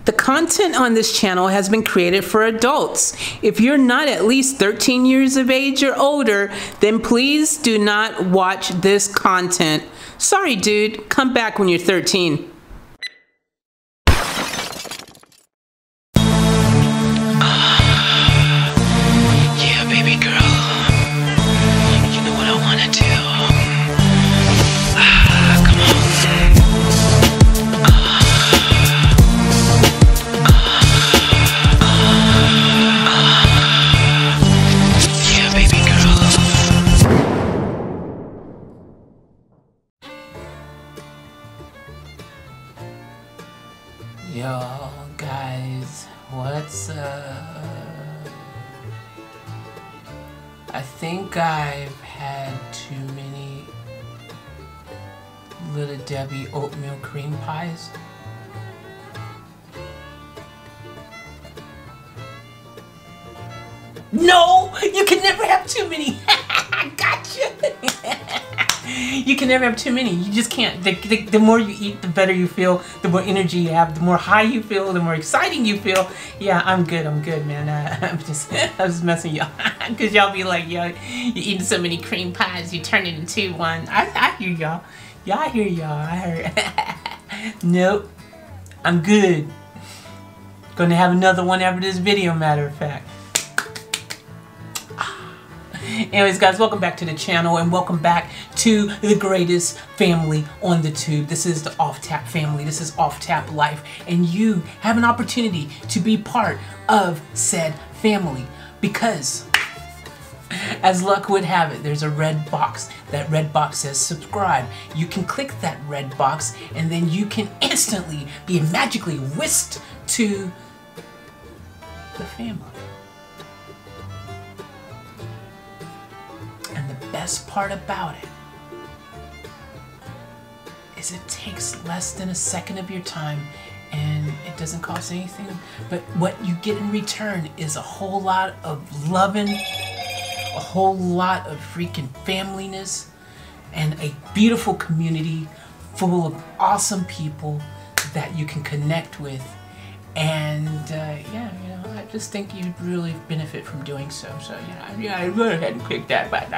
The content on this channel has been created for adults. If you're not at least 13 years of age or older, then please do not watch this content. Sorry, dude. Come back when you're 13. Yeah, baby girl. You know what I want to do. Come on. Yeah, baby girl. Yo, guys, what's up? I think I've had too many Little Debbie oatmeal cream pies. No! You can never have too many! Gotcha! You can never have too many. You just can't. The more you eat, the better you feel. The more energy you have. The more high you feel. The more exciting you feel. Yeah, I'm good, man. I was just messing y'all. Because y'all be like, yo, you're eating so many cream pies, you turn it into one. I hear y'all. Yeah, I hear y'all. I heard. Nope. I'm good. Gonna have another one after this video, matter of fact. Anyways, guys, welcome back to the channel and welcome back to the greatest family on the tube. This is the Off Tap family. This is Off Tap Life, and you have an opportunity to be part of said family because, as luck would have it, there's a red box. That red box says subscribe. You can click that red box and then you can instantly be magically whisked to the family. And the best part about it is it takes less than a second of your time and it doesn't cost anything. But what you get in return is a whole lot of loving, a whole lot of freaking familyness, and a beautiful community full of awesome people that you can connect with. And yeah, you know, I just think you'd really benefit from doing so. So yeah, I go ahead and click that button.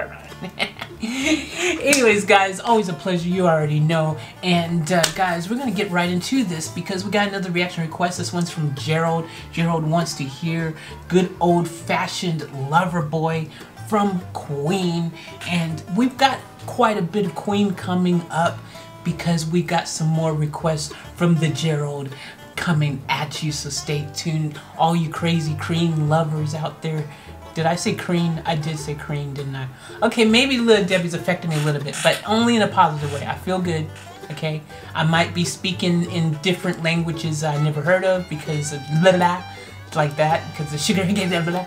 Anyways, guys, always a pleasure. You already know. And guys, we're gonna get right into this because we got another reaction request. This one's from Gerald. Gerald wants to hear good old-fashioned Loverboy from Queen, and we've got quite a bit of Queen coming up because we got some more requests from the Gerald coming at you, so stay tuned, all you crazy Queen lovers out there. Did I say Queen? I did say Queen, didn't I? Okay, maybe Little Debbie's affecting me a little bit, but only in a positive way. I feel good, okay? I might be speaking in different languages I never heard of because of blah blah, like that, because the sugar gave that blah.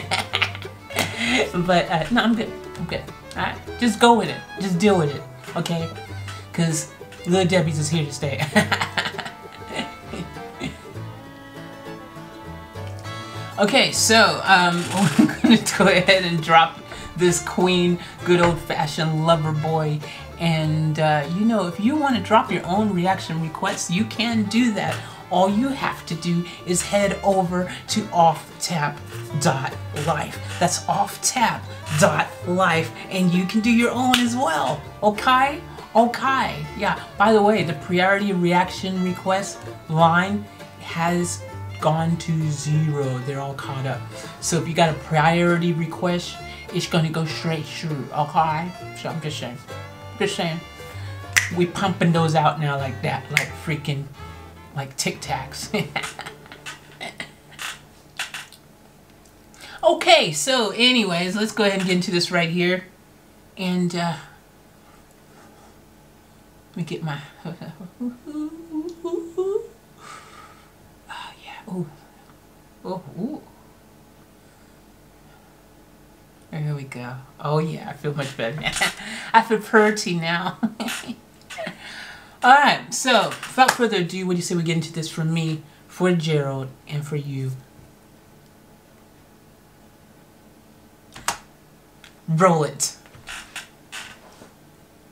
But no, I'm good. I'm good. All right, just go with it. Just deal with it, okay? Because Little Debbie's is here to stay. Okay, so we're going to go ahead and drop this Queen good old-fashioned Loverboy. And you know, if you want to drop your own reaction requests, you can do that. All you have to do is head over to offtap.life. That's offtap.life, and you can do your own as well. Okay? Okay. Yeah. By the way, the priority reaction request line has gone to 0. They're all caught up. So if you got a priority request, it's gonna go straight through. Okay? So I'm just saying. Just saying. We pumping those out now like that, like freaking, like Tic Tacs. Okay, so anyways, let's go ahead and get into this right here. And let me get my ooh. Oh, ooh. There we go. Oh yeah, I feel much better now. I feel pretty now. Alright, so without further ado, what do you say we get into this for me, for Gerald, and for you? Roll it.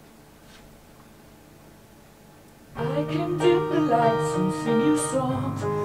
I can dim the lights and sing you songs.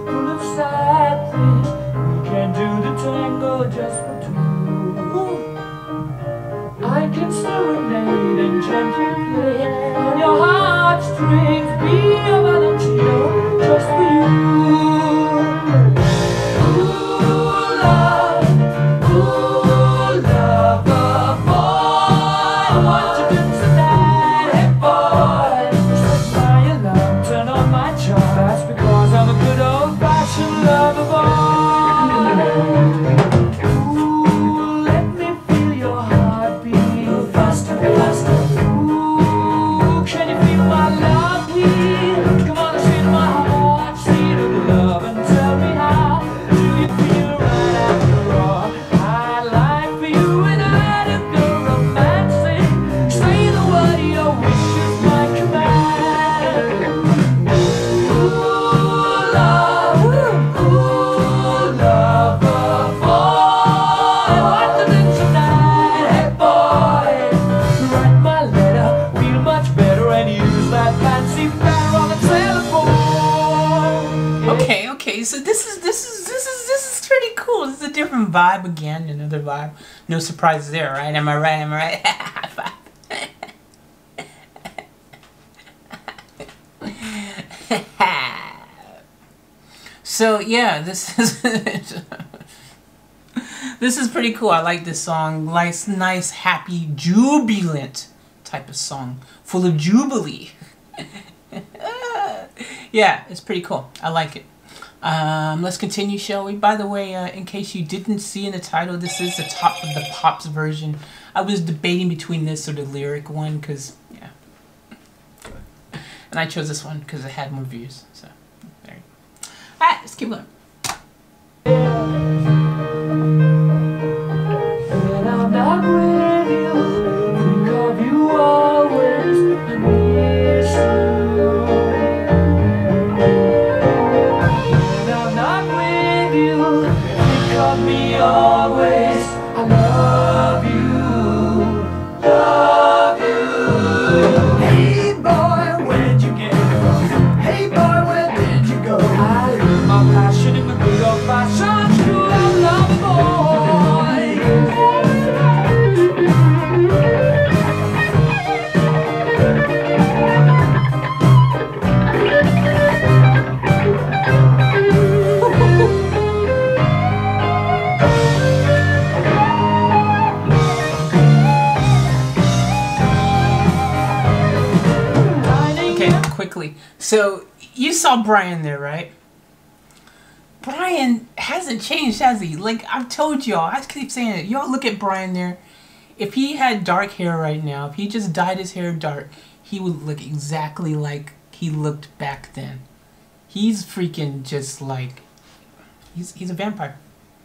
Okay, okay. So this is pretty cool. This is a different vibe again. Another vibe. No surprises there, right? Am I right? Am I right? High five. So yeah, this is this is pretty cool. I like this song. Nice, happy, jubilant type of song, full of jubilee. Yeah, it's pretty cool. I like it. Let's continue, shall we? By the way, in case you didn't see in the title, this is the Top of the Pops version. I was debating between this or the lyric one, because, yeah. And I chose this one because it had more views, so there you go. Alright, let's keep going. When I'm not with you, think of you always, I miss you. When I'm not with you, think of me always, I love you, love you. Hey boy, where'd you get from? Hey boy, where did you go? I leave my passion in the big old fashion school, I love boy. Quickly. So, you saw Brian there, right? Brian hasn't changed, has he? Like, I've told y'all, I keep saying it. Y'all look at Brian there. If he had dark hair right now, if he just dyed his hair dark, he would look exactly like he looked back then. He's freaking just like... He's a vampire.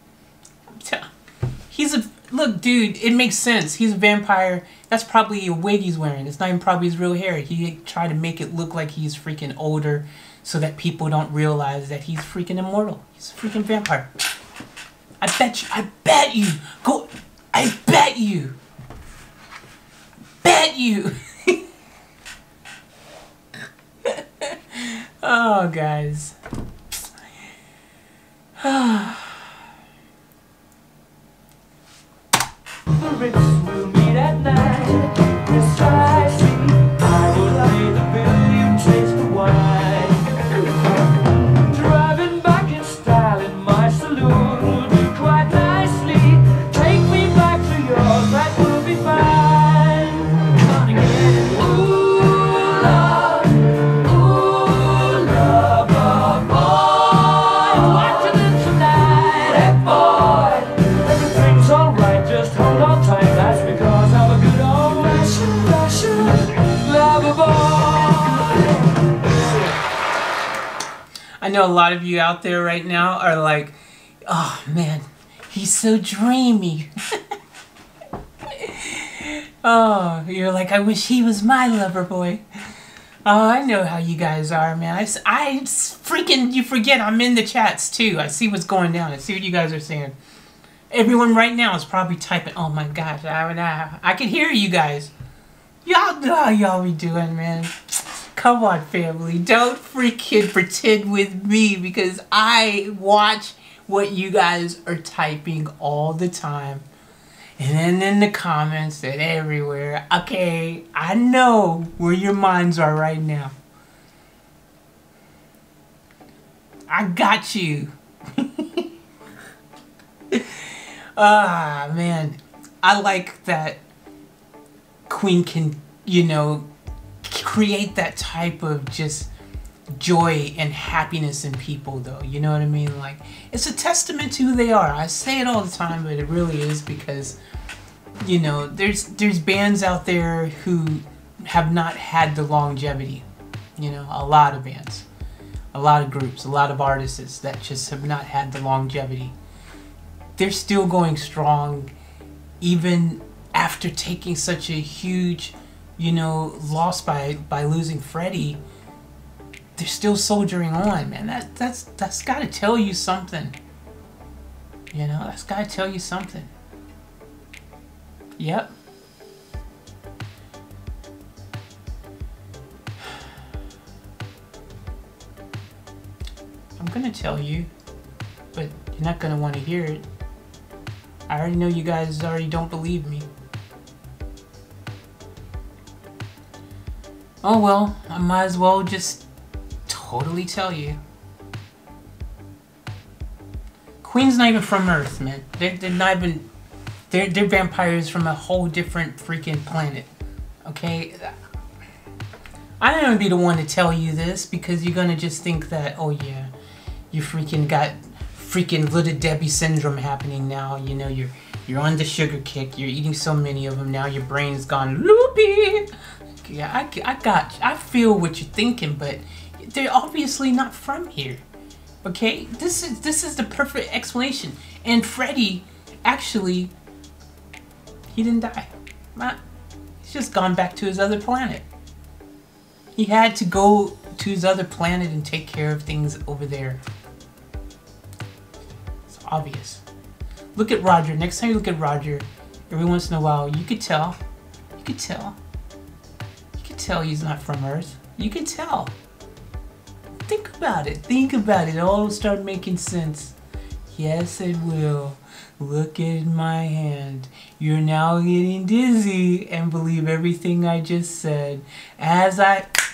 He's a... Look, dude, it makes sense. He's a vampire. That's probably a wig he's wearing. It's not even probably his real hair. He tried to make it look like he's freaking older so that people don't realize that he's freaking immortal. He's a freaking vampire. I bet you. Go. I bet you. Bet you. Oh, guys. The rich will meet at night. Precisely, I will pay the bill, you taste the wine. Driving back in style in my saloon will do quite nicely. Take me back to yours, that will be fine. Gonna get it. Ooh, love, boy. Watching it tonight, hey boy. Everything's alright, just hold on tight. That's because I'm a good old fashioned lover boy. I know a lot of you out there right now are like, oh man, he's so dreamy. Oh, you're like, I wish he was my lover boy. Oh, I know how you guys are, man. I freaking, you forget I'm in the chats too. I see what's going down. I see what you guys are saying. Everyone right now is probably typing, oh my gosh, I can hear you guys. Y'all know how y'all be doing, man. Come on, family. Don't freaking pretend with me because I watch what you guys are typing all the time. And then in the comments and everywhere. Okay, I know where your minds are right now. I got you. Ah, man. I like that Queen can, you know, create that type of just joy and happiness in people, though. You know what I mean? Like, it's a testament to who they are. I say it all the time, but it really is because, you know, there's bands out there who have not had the longevity. You know, a lot of bands, a lot of groups, a lot of artists that just have not had the longevity. They're still going strong, even after taking such a huge, you know, loss by losing Freddie. They're still soldiering on, man. That's got to tell you something. You know, that's got to tell you something. Yep. I'm gonna tell you, but you're not gonna want to hear it. I already know you guys already don't believe me. Oh well, I might as well just totally tell you. Queen's not even from Earth, man. They're not even... They're vampires from a whole different freaking planet. Okay? I don't want to be the one to tell you this because you're gonna just think that, oh yeah, you freaking got freaking Little Debbie syndrome happening now. You know, you're on the sugar kick. You're eating so many of them now. Your brain's gone loopy. Yeah, I feel what you're thinking, but they're obviously not from here. Okay, this is the perfect explanation. And Freddy, actually, he didn't die. He's just gone back to his other planet. He had to go to his other planet and take care of things over there. It's obvious. Look at Roger. Next time you look at Roger, every once in a while, you could tell. You could tell. You could tell he's not from Earth. You could tell. Think about it. Think about it. It'll all start making sense. Yes, it will. Look at my hand. You're now getting dizzy and believe everything I just said. As I